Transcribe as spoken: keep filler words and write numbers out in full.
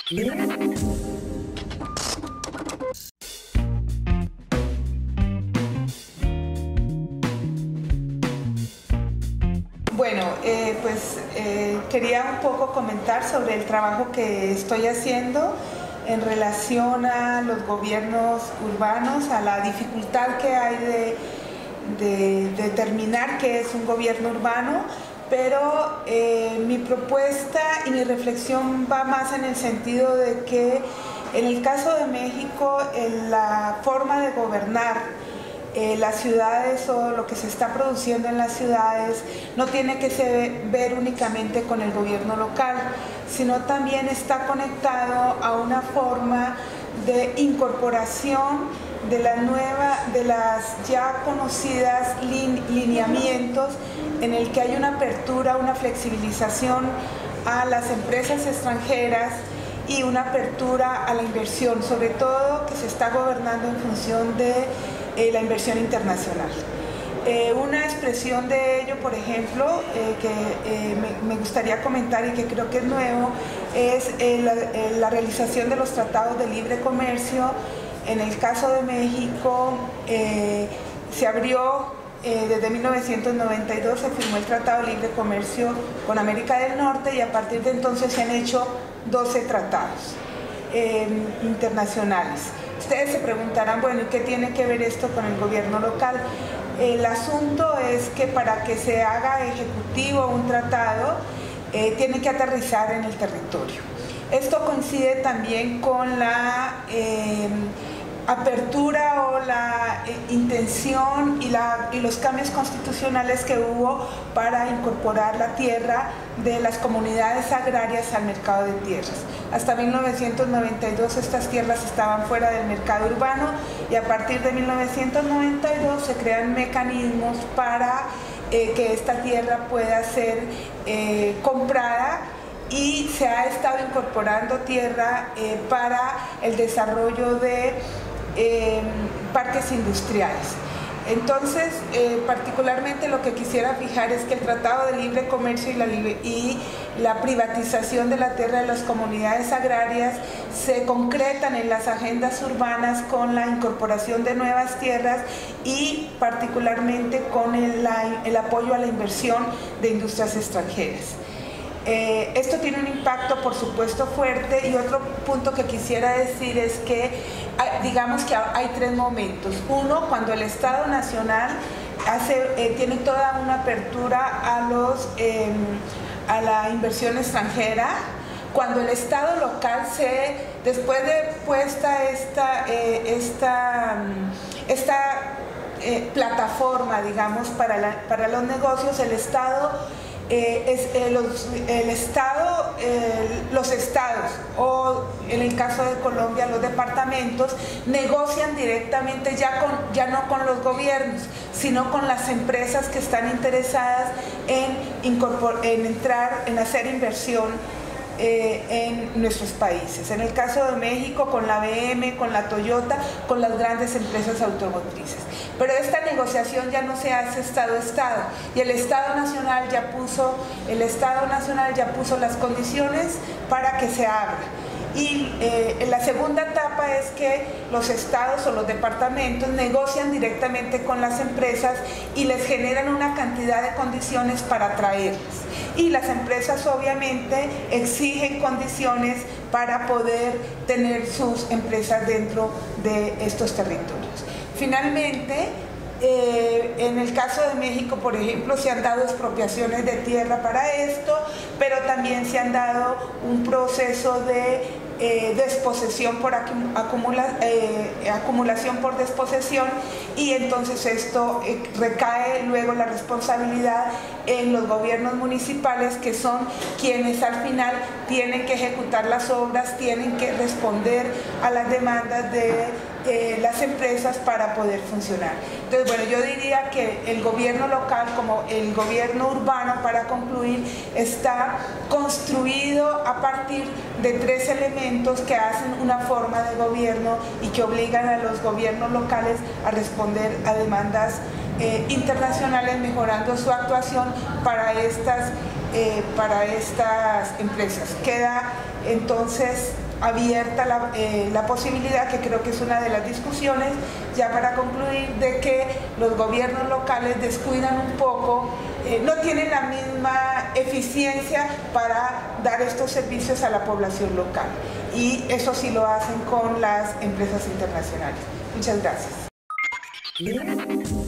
Bueno, eh, pues eh, quería un poco comentar sobre el trabajo que estoy haciendo en relación a los gobiernos urbanos, a la dificultad que hay de, de, de determinar qué es un gobierno urbano, pero eh, mi propuesta y mi reflexión va más en el sentido de que en el caso de México, en la forma de gobernar Eh, las ciudades o lo que se está produciendo en las ciudades no tiene que se ver únicamente con el gobierno local, sino también está conectado a una forma de incorporación de la nueva, de las ya conocidas lin, lineamientos en el que hay una apertura, una flexibilización a las empresas extranjeras y una apertura a la inversión, sobre todo que se está gobernando en función de Eh, la inversión internacional. Eh, una expresión de ello, por ejemplo, eh, que eh, me, me gustaría comentar y que creo que es nuevo, es eh, la, eh, la realización de los tratados de libre comercio. En el caso de México, eh, se abrió eh, desde mil novecientos noventa y dos, se firmó el Tratado de Libre Comercio con América del Norte y a partir de entonces se han hecho doce tratados eh, internacionales. Ustedes se preguntarán, bueno, ¿y qué tiene que ver esto con el gobierno local? El asunto es que para que se haga ejecutivo un tratado, eh, tiene que aterrizar en el territorio. Esto coincide también con la eh, apertura o la eh, intención y, la, y los cambios constitucionales que hubo para incorporar la tierra de las comunidades agrarias al mercado de tierras. Hasta mil novecientos noventa y dos estas tierras estaban fuera del mercado urbano y a partir de mil novecientos noventa y dos se crean mecanismos para eh, que esta tierra pueda ser eh, comprada y se ha estado incorporando tierra eh, para el desarrollo de eh, parques industriales. Entonces, eh, particularmente lo que quisiera fijar es que el Tratado de Libre Comercio y la, libre, y la privatización de la tierra de las comunidades agrarias se concretan en las agendas urbanas con la incorporación de nuevas tierras y particularmente con el, la, el apoyo a la inversión de industrias extranjeras. Eh, esto tiene un impacto, por supuesto, fuerte, y otro punto que quisiera decir es que digamos que hay tres momentos. Uno, cuando el Estado Nacional hace, eh, tiene toda una apertura a, los, eh, a la inversión extranjera, cuando el Estado local se, después de puesta esta, eh, esta, esta eh, plataforma, digamos, para, la, para los negocios, el Estado Eh, es, eh, los, el Estado, eh, los estados o en el caso de Colombia los departamentos negocian directamente ya, con, ya no con los gobiernos, sino con las empresas que están interesadas en, incorpor, en entrar, en hacer inversión Eh, en nuestros países. En el caso de México, con la B M, con la Toyota, con las grandes empresas automotrices. Pero esta negociación ya no se hace Estado-Estado y el Estado Nacional ya puso, el Estado Nacional ya puso las condiciones para que se abra. Y eh, la segunda etapa es que los estados o los departamentos negocian directamente con las empresas y les generan una cantidad de condiciones para atraerlas. Y las empresas obviamente exigen condiciones para poder tener sus empresas dentro de estos territorios. Finalmente, Eh, en el caso de México, por ejemplo, se han dado expropiaciones de tierra para esto, pero también se han dado un proceso de eh, desposesión por acumula, eh, acumulación por desposesión, y entonces esto eh, recae luego la responsabilidad en los gobiernos municipales, que son quienes al final tienen que ejecutar las obras, tienen que responder a las demandas de Eh, las empresas para poder funcionar. Entonces, bueno, yo diría que el gobierno local, como el gobierno urbano, para concluir, está construido a partir de tres elementos que hacen una forma de gobierno y que obligan a los gobiernos locales a responder a demandas eh, internacionales, mejorando su actuación para estas, eh, para estas empresas. Queda entonces abierta la, eh, la posibilidad, que creo que es una de las discusiones, ya para concluir, de que los gobiernos locales descuidan un poco, eh, no tienen la misma eficiencia para dar estos servicios a la población local. Y eso sí lo hacen con las empresas internacionales. Muchas gracias.